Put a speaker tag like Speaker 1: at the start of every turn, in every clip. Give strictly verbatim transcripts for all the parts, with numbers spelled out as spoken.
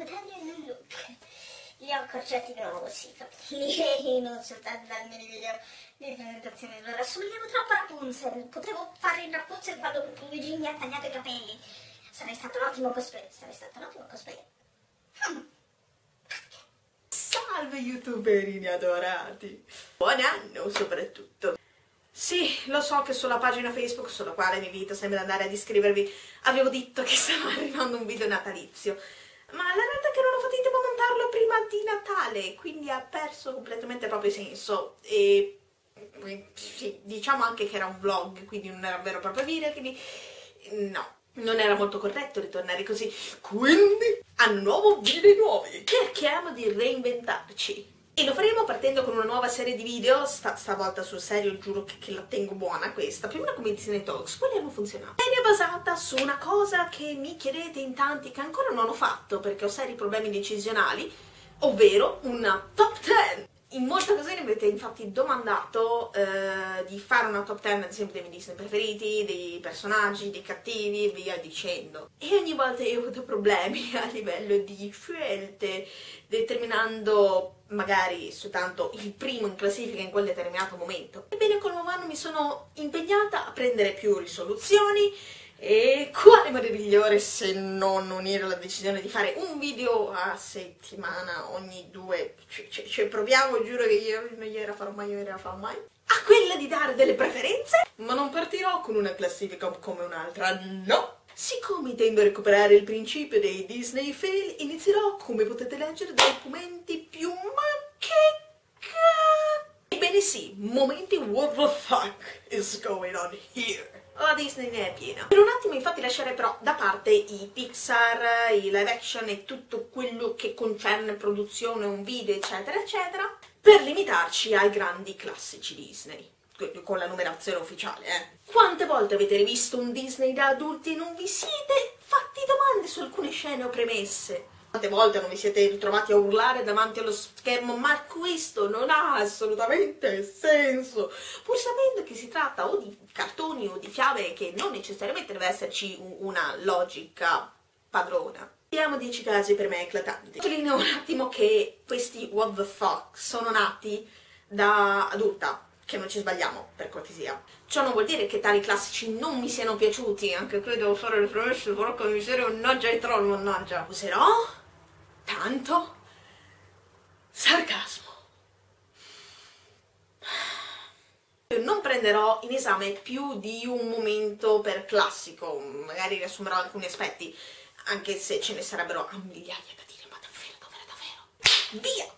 Speaker 1: padre e non Luke. Li ho accorciati di nuovo, sì, capelli, non soltanto dal mini video di presentazione. Allora, assomigliamo troppo a Rapunzel. Potevo fare il Rapunzel quando Eugene mi ha tagliato i capelli. Sarei stato un ottimo cosplay, sarei stato un ottimo cosplay. Hmm.
Speaker 2: Salve youtuberini adorati! Buon anno soprattutto! Sì, lo so che sulla pagina Facebook, sulla quale mi invito sempre ad andare ad iscrivervi, avevo detto che stava arrivando un video natalizio, ma la realtà è che non ho fatto in tempo a montarlo prima di Natale, quindi ha perso completamente il proprio senso. E sì, diciamo anche che era un vlog, quindi non era un vero e proprio video, quindi no, non era molto corretto ritornare così. Quindi, anno nuovo, video nuovi! Cerchiamo di reinventarci. E lo faremo partendo con una nuova serie di video, sta, stavolta sul serio, giuro che, che la tengo buona questa, più o meno come Disney Talks, quelli hanno funzionato. Serie basata su una cosa che mi chiedete in tanti che ancora non ho fatto perché ho seri problemi decisionali, ovvero una top dieci. In molte occasioni mi avete infatti domandato eh, di fare una top dieci ad esempio dei miei Disney preferiti, dei personaggi, dei cattivi e via dicendo. E ogni volta io ho avuto problemi a livello di scelte, determinando magari soltanto il primo in classifica in quel determinato momento. Ebbene, col nuovo anno mi sono impegnata a prendere più risoluzioni. E quale modo migliore se non unire la decisione di fare un video a settimana ogni due, cioè, cioè, cioè proviamo, giuro che io non gliela farò mai, io non la farò mai, a quella di dare delle preferenze, ma non partirò con una classifica come un'altra, no! Siccome intendo recuperare il principio dei Disney fail, inizierò, come potete leggere, dai momenti più ma che ca... Ebbene sì, momenti what the fuck is going on here? La Disney ne è piena. Per un attimo infatti lascerei però da parte i Pixar, i live action e tutto quello che concerne produzione, un video eccetera eccetera, per limitarci ai grandi classici Disney, con la numerazione ufficiale, eh. Quante volte avete rivisto un Disney da adulti e non vi siete fatti domande su alcune scene o premesse? Quante volte non vi siete ritrovati a urlare davanti allo schermo ma questo non ha assolutamente senso, pur sapendo che si tratta o di cartoni o di fiabe che non necessariamente deve esserci una logica padrona. Vediamo dieci casi per me eclatanti. Sottolineo un attimo che questi what the fuck sono nati da adulta, che non ci sbagliamo, per cortesia. Ciò non vuol dire che tali classici non mi siano piaciuti, anche qui devo fare le promesse, però come miseria, mannaggia i troll, mannaggia. Userò tanto sarcasmo. Non prenderò in esame più di un momento per classico, magari riassumerò alcuni aspetti, anche se ce ne sarebbero a migliaia da dire, ma davvero, davvero, davvero. Via!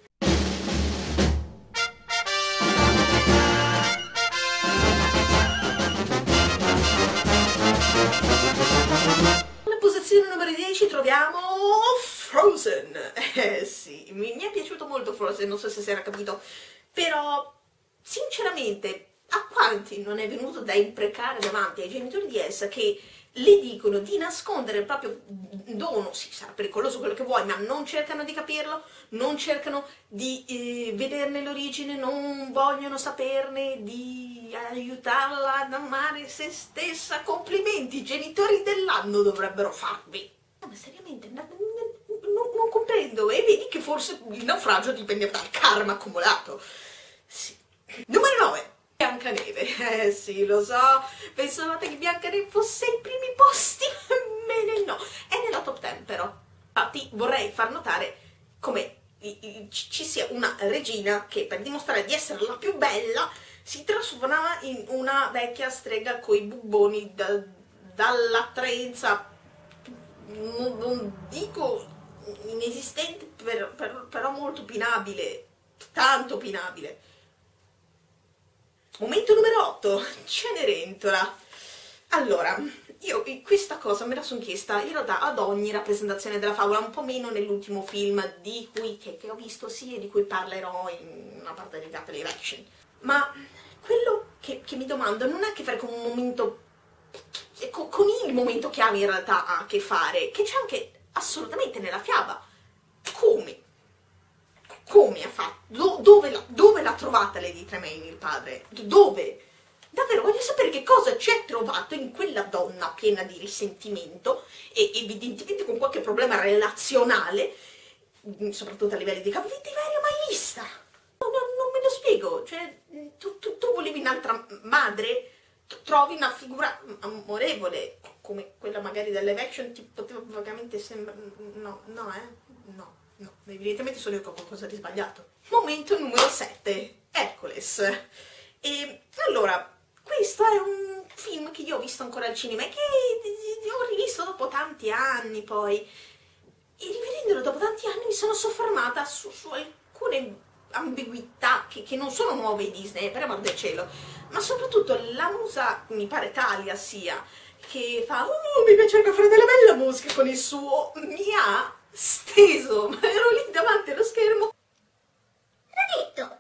Speaker 2: Numero dieci troviamo Frozen. Eh sì, mi, mi è piaciuto molto Frozen, non so se si era capito, però sinceramente a quanti non è venuto da imprecare davanti ai genitori di Elsa che le dicono di nascondere il proprio dono, sì, sarà pericoloso quello che vuoi, ma non cercano di capirlo, non cercano di eh, vederne l'origine, non vogliono saperne, di aiutarla ad amare se stessa. Complimenti, genitori dell'anno dovrebbero farvi. No, ma seriamente, non, non, non comprendo, e vedi che forse il naufragio dipende dal karma accumulato. Sì. Numero nove. Biancaneve, eh sì, lo so, pensavate che Biancaneve fosse ai primi posti? Bene, no, è nella top dieci però. Infatti vorrei far notare come ci sia una regina che per dimostrare di essere la più bella si trasforma in una vecchia strega coi bubboni da, dall'attraenza, non, non dico inesistente, per, per, però molto opinabile, tanto opinabile. Momento numero otto, Cenerentola. Allora, io questa cosa me la sono chiesta in realtà ad ogni rappresentazione della favola, un po' meno nell'ultimo film di cui, che, che ho visto sì e di cui parlerò in una parte dedicata live action. Ma quello che, che mi domando non ha a che fare con un momento, con, con il momento chiave in realtà ha a che fare, che c'è anche assolutamente nella fiaba. Come? Come ha fatto? Do, dove l'ha dove l'ha trovata Lady Tremaine, il padre? Dove? Davvero voglio sapere che cosa c'è trovato in quella donna piena di risentimento e evidentemente con qualche problema relazionale, soprattutto a livelli di cattiveria, mai vista. No, no, non me lo spiego, cioè tu, tu, tu volevi un'altra madre, trovi una figura amorevole come quella magari del live action, ti poteva vagamente sembrare... no, no, eh, no, no, evidentemente sono io che ho qualcosa di sbagliato. Momento numero sette, Hercules. E allora, questo è un film che io ho visto ancora al cinema e che ho rivisto dopo tanti anni poi, e rivedendolo dopo tanti anni mi sono soffermata su, su alcune ambiguità che, che non sono nuove di Disney, per amor del cielo, ma soprattutto la musa, mi pare Talia sia, che fa oh, mi piacerebbe fare della bella musica con il suo, mi ha steso, ma ero lì davanti allo schermo.
Speaker 1: L'ha detto!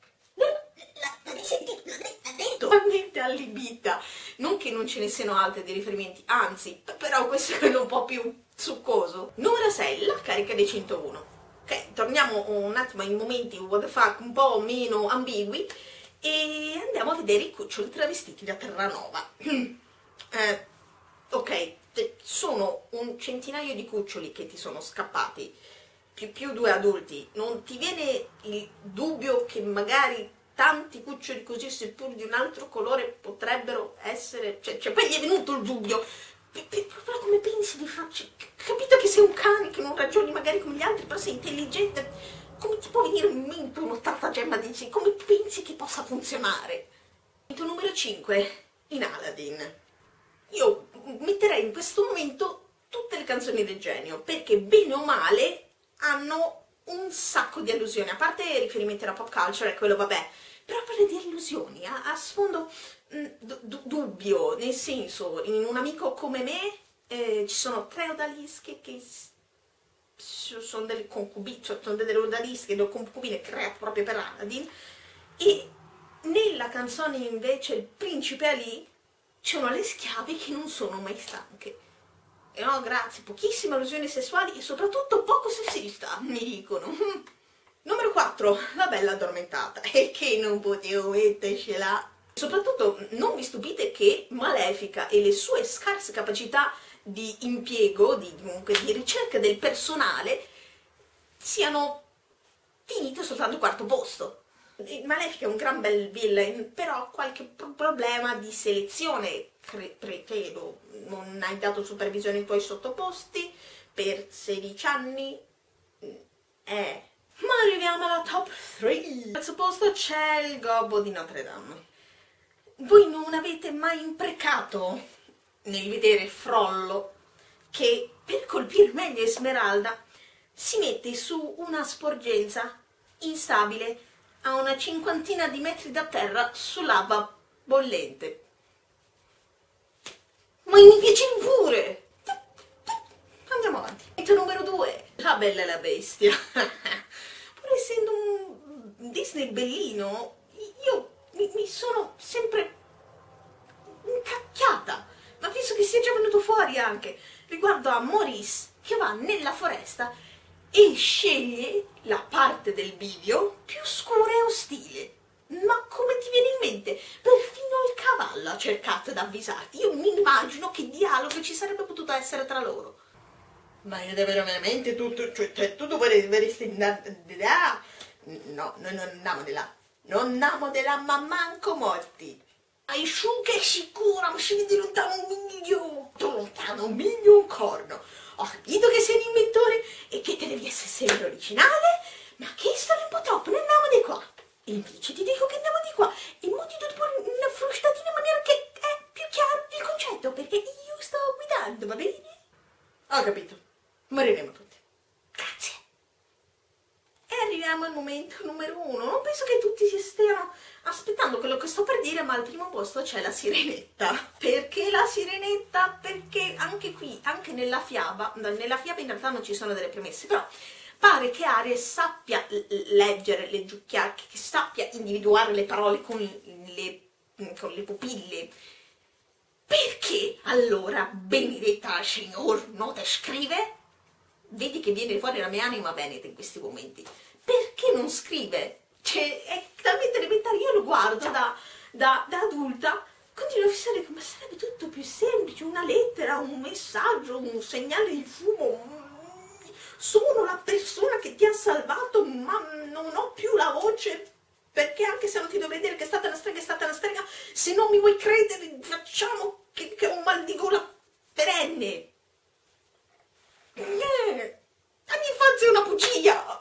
Speaker 1: L'ha risentito, l'ha detto!
Speaker 2: Totalmente allibita, non che non ce ne siano altri dei riferimenti, anzi, però questo è quello un po' più succoso. Numero sei, la carica dei centouno. Ok, torniamo un attimo ai momenti what the fuck un po' meno ambigui e andiamo a vedere i cuccioli travestiti da Terranova. eh, ok, sono un centinaio di cuccioli che ti sono scappati, più, più due adulti. Non ti viene il dubbio che magari tanti cuccioli così, seppur di un altro colore, potrebbero essere... Cioè, cioè poi gli è venuto il dubbio, però come pensi di farci... Capito che sei un cane, che non ragioni magari come gli altri, però sei intelligente, come ti può venire in mente uno stratagemma di... come pensi che possa funzionare? Momento numero cinque, in Aladdin. Io metterei in questo momento tutte le canzoni del genio, perché bene o male hanno un sacco di allusioni, a parte riferimenti alla pop culture, e quello vabbè, però parla di allusioni, a, a sfondo mh, du dubbio, nel senso, in Un amico come me eh, ci sono tre odalische che sono delle concubine, cioè sono delle odalische, delle concubine create proprio per Aladdin, e nella canzone invece Il principe Ali ci sono le schiave che non sono mai stanche. E no, grazie, pochissime allusioni sessuali e soprattutto poco sessista, mi dicono. Numero quattro, La bella addormentata, e che non potevo mettercela. Soprattutto non vi stupite che Malefica e le sue scarse capacità di impiego, di, comunque, di ricerca del personale, siano finite soltanto al quarto posto. Malefica è un gran bel villain, però ha qualche pro problema di selezione, credo. Non hai dato supervisione ai tuoi sottoposti per sedici anni. Eh. Ma arriviamo alla top tre. Al terzo posto c'è il gobbo di Notre Dame. Voi non avete mai imprecato nel vedere Frollo che per colpire meglio Esmeralda si mette su una sporgenza instabile a una cinquantina di metri da terra su lava bollente? Ma mi piace pure! Andiamo avanti. Momento numero due, La Bella e la Bestia. Pur essendo un Disney bellino, io mi, mi sono sempre incacchiata, ma penso che sia già venuto fuori anche riguardo a Maurice che va nella foresta e sceglie la parte del bivio più scura e ostile. Ma come ti viene in mente? Perfino il cavallo ha cercato di avvisarti. Io mi immagino che dialogo ci sarebbe potuto essere tra loro. Ma io davvero veramente tutto, cioè, cioè tu dovresti andare di là. No, noi non andiamo di là. Non andiamo di là, ma manco morti. Hai su che è sicura, ma scegli di lontano un miglio. Lontano un miglio un corno. Ho capito che sei un inventore e che te devi essere sempre originale, ma che storia un po' troppo, ne andiamo di qua. E invece ti dico che andiamo di qua e mo ti do una frustatina in maniera che è più chiaro il concetto, perché io sto guidando, va bene? Ho capito, moriremo tutti. Grazie. E arriviamo al momento numero uno. Non penso che tutti si stiano aspettando quello che sto per dire, ma al primo posto c'è la Sirenetta. Perché la Sirenetta? Perché anche qui, anche nella fiaba, nella fiaba in realtà non ci sono delle premesse, però pare che Ariel sappia leggere, leggiucchiare, che sappia individuare le parole con le, con le pupille. Perché allora, benedetta Signor, non te scrive? Vedi che viene fuori la mia anima veneta in questi momenti. Perché non scrive? Cioè, è talmente elementare, io lo guardo da da, da adulta continuo a fissare come sarebbe tutto più semplice, una lettera, un messaggio, un segnale di fumo, sono la persona che ti ha salvato ma non ho più la voce, perché anche se non ti dovrei dire che è stata una strega, è stata una strega, se non mi vuoi credere facciamo che, che ho un mal di gola perenne. Eh, la mia infanzia è una bugia.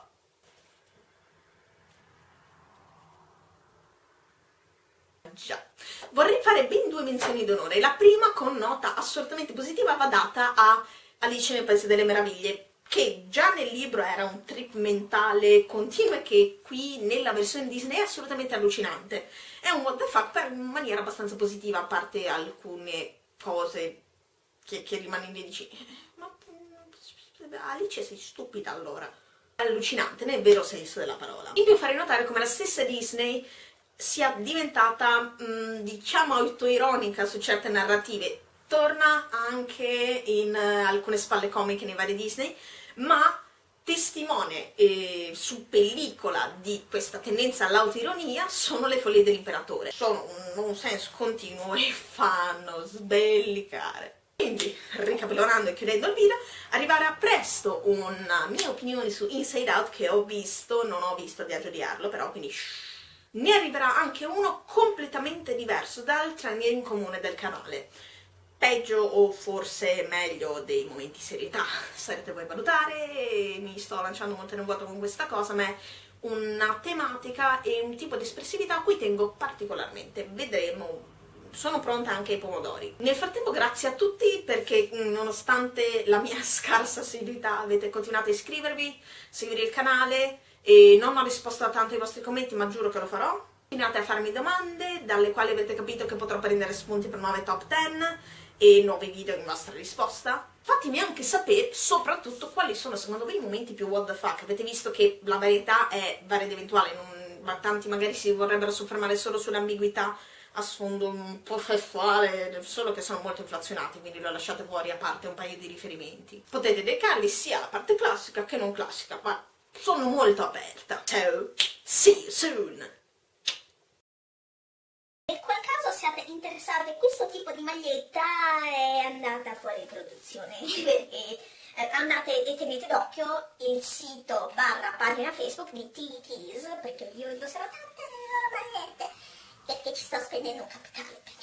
Speaker 2: Già. Vorrei fare ben due menzioni d'onore. La prima, con nota assolutamente positiva, va data a Alice nel Paese delle Meraviglie, che già nel libro era un trip mentale continuo e che qui nella versione Disney è assolutamente allucinante. È un what the fuck per in maniera abbastanza positiva, a parte alcune cose che, che rimane lì e dici ma Alice sei stupida allora. È allucinante nel vero senso della parola. In più farei notare come la stessa Disney sia diventata, mh, diciamo, autoironica su certe narrative. Torna anche in uh, alcune spalle comiche nei vari Disney, ma testimone eh, su pellicola di questa tendenza all'autoironia sono Le follie dell'imperatore. Sono un nonsense continuo e fanno sbellicare. Quindi, ricapitolando e chiudendo il video, arriverà presto una mia opinione su Inside Out che ho visto, non ho visto il viaggio di Arlo, però quindi shh. Ne arriverà anche uno completamente diverso dal trend in comune del canale. Peggio o forse meglio dei momenti serietà, sarete voi a valutare, mi sto lanciando molto nel vuoto con questa cosa, ma è una tematica e un tipo di espressività a cui tengo particolarmente. Vedremo. Sono pronta anche ai pomodori. Nel frattempo grazie a tutti perché nonostante la mia scarsa assiduità avete continuato a iscrivervi, seguire il canale e non ho risposto a tanto ai vostri commenti ma giuro che lo farò. Continuate a farmi domande dalle quali avete capito che potrò prendere spunti per nuove top dieci e nuovi video in vostra risposta. Fatemi anche sapere soprattutto quali sono secondo voi i momenti più what the fuck. Avete visto che la varietà è varia ed eventuale, non, ma tanti magari si vorrebbero soffermare solo sull'ambiguità a sfondo un po' sessuale, solo che sono molto inflazionati, quindi lo lasciate fuori a parte un paio di riferimenti. Potete dedicarvi sia alla parte classica che non classica, ma sono molto aperta. So, see you soon!
Speaker 1: Nel qual caso siate interessati a questo tipo di maglietta è andata fuori produzione, perché eh, andate e tenete d'occhio il sito barra pagina Facebook di Teeny Tees, perché io indosserò tante delle loro magliette, perché ci sto spendendo un capitale.